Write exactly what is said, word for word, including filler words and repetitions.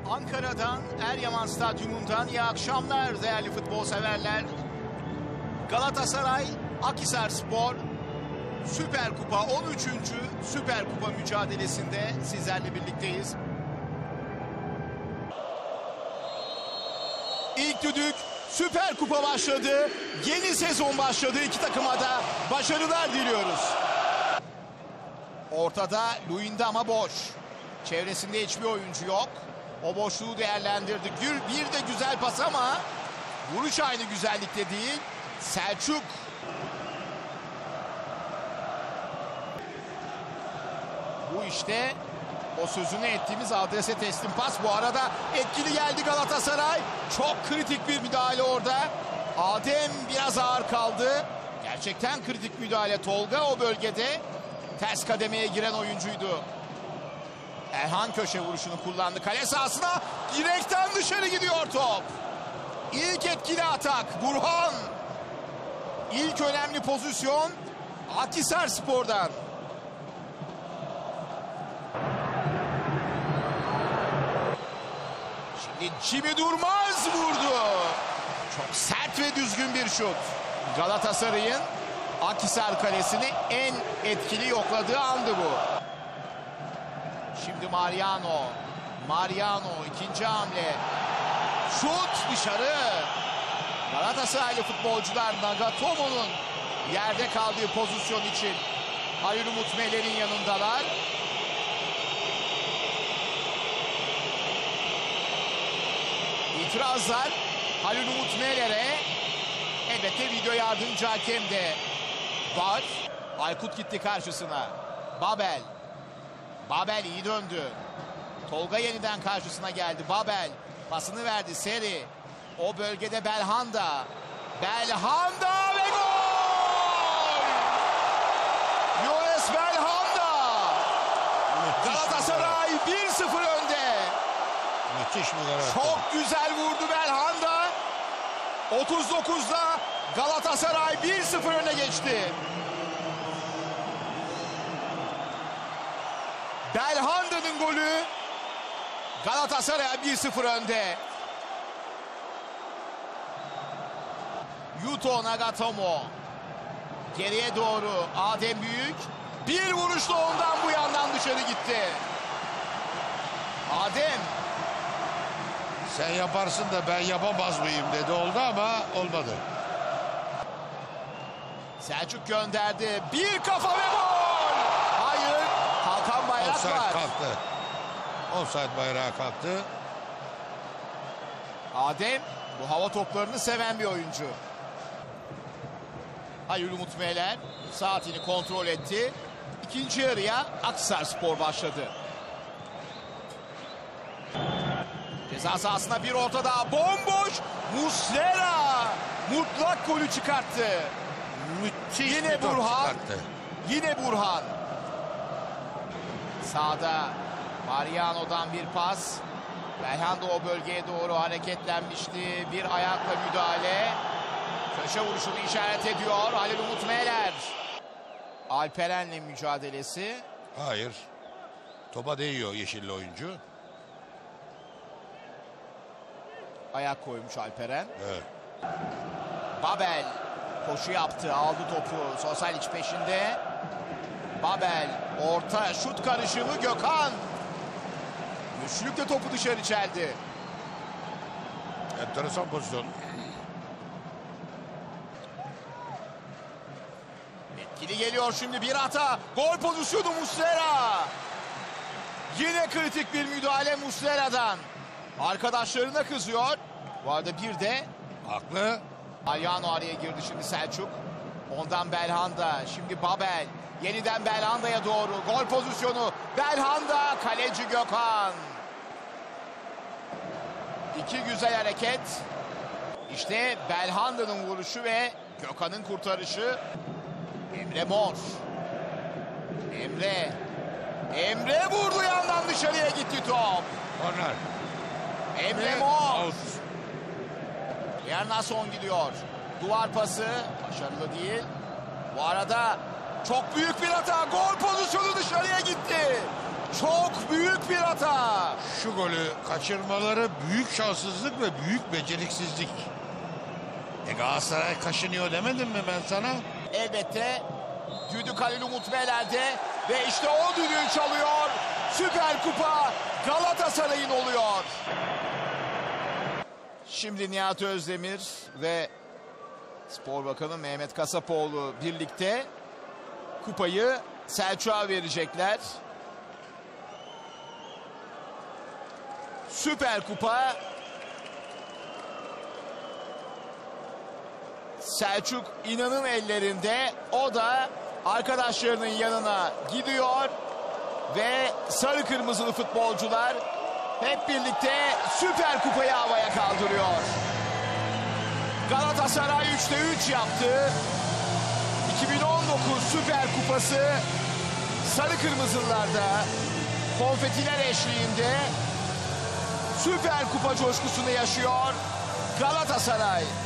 Ankara'dan, Eryaman Stadyumundan iyi akşamlar değerli futbol severler. Galatasaray, Akhisarspor Süper Kupa on üçüncü Süper Kupa mücadelesinde sizlerle birlikteyiz. İlk düdük, Süper Kupa başladı. Yeni sezon başladı. İki takıma da başarılar diliyoruz. Ortada Luyendama boş. Çevresinde hiçbir oyuncu yok. O boşluğu değerlendirdi. Bir de güzel pas ama vuruş aynı güzellikte değil. Selçuk. Bu işte o sözünü ettiğimiz adrese teslim pas. Bu arada etkili geldi Galatasaray. Çok kritik bir müdahale orada. Adem biraz ağır kaldı. Gerçekten kritik müdahale. Tolga o bölgede ters kademeye giren oyuncuydu. Erhan köşe vuruşunu kullandı. Kale sahasına direkten dışarı gidiyor top. İlk etkili atak Burhan. İlk önemli pozisyon Akhisarspor'dan. Şimdi Jimmy Durmaz vurdu. Çok sert ve düzgün bir şut. Galatasaray'ın Akhisar kalesini en etkili yokladığı andı bu. Şimdi Mariano. Mariano ikinci hamle. Şut dışarı. Galatasaraylı futbolcular Nagatomo'nun yerde kaldığı pozisyon için Halil Umut Meler'in yanındalar. İtirazlar Halil Umut Meler'e. Elbette video yardımcı hakem de var. Aykut gitti karşısına. Babel. Babel iyi döndü. Tolga yeniden karşısına geldi. Babel pasını verdi. Seri. O bölgede Belhanda. Belhanda ve gol! Jonas Belhanda. Galatasaray bir sıfır önde. Müthiş müdahale. Çok güzel vurdu Belhanda. otuz dokuzda Galatasaray bir sıfır öne geçti. Belhanda'nın golü Galatasaray bir sıfır önde. Yuto Nagatomo geriye doğru Adem Büyük bir vuruşla ondan bu yandan dışarı gitti. Adem. Sen yaparsın da ben yapamaz mıyım dedi oldu ama olmadı. Selçuk gönderdi. Bir kafa ve gol. Hayır. Kalkan bayrak Offside var. kalktı. Offside bayrağı kalktı. Adem bu hava toplarını seven bir oyuncu. Halil Umut Meler saatini kontrol etti. İkinci yarıya Akhisarspor başladı. Ceza sahasına bir orta daha. Bomboş. Muslera mutlak golü çıkarttı. Müthiş Yine bir top Burhan. çıkarttı. Yine Burhan. Sağda Mariano'dan bir pas. Belhanda o bölgeye doğru hareketlenmişti. Bir ayakla müdahale. Köşe vuruşunu işaret ediyor Halil Umut Meler. Alperen'le mücadelesi. Hayır. Topa değiyor yeşilli oyuncu. Ayak koymuş Alperen. Evet. Babel koşu yaptı. Aldı topu. Sosalic peşinde. Babel orta şut karışımı Gökhan. Üçlükle topu dışarı çeldi. Enteresan pozisyon. Etkili geliyor şimdi bir hata. Gol pozisyonu Muslera. Yine kritik bir müdahale Muslera'dan. Arkadaşlarına kızıyor. Bu arada bir de Haklı. Mariano araya girdi şimdi Selçuk. Ondan Belhanda. Şimdi Babel. Yeniden Belhanda'ya doğru. Gol pozisyonu. Belhanda. Kaleci Gökhan. İki güzel hareket. İşte Belhanda'nın vuruşu ve Gökhan'ın kurtarışı. Emre Mor. Emre. Emre vurdu yandan dışarıya gitti top. Korner. Emre Mor. Out. Yernason gidiyor. Duvar pası. Başarılı değil. Bu arada çok büyük bir hata. Gol pozisyonu dışarıya gitti. Çok büyük bir hata. şu golü kaçırmaları büyük şanssızlık ve büyük beceriksizlik. E Galatasaray kaşınıyor demedim mi ben sana? Elbette düdük Halil Umut Meler'de ve işte o düdüğü çalıyor. Süper Kupa Galatasaray'ın oluyor. Şimdi Nihat Özdemir ve Spor Bakanı Mehmet Kasapoğlu birlikte kupayı Selçuk'a verecekler. Süper Kupa Selçuk İnan'ın ellerinde. O da arkadaşlarının yanına gidiyor ve sarı kırmızılı futbolcular hep birlikte Süper Kupayı havaya kaldırıyor. Galatasaray üçte üç yaptı. iki bin on dokuz Süper Kupası sarı kırmızılarda konfetiler eşliğinde Süper Kupa coşkusunu yaşıyor Galatasaray.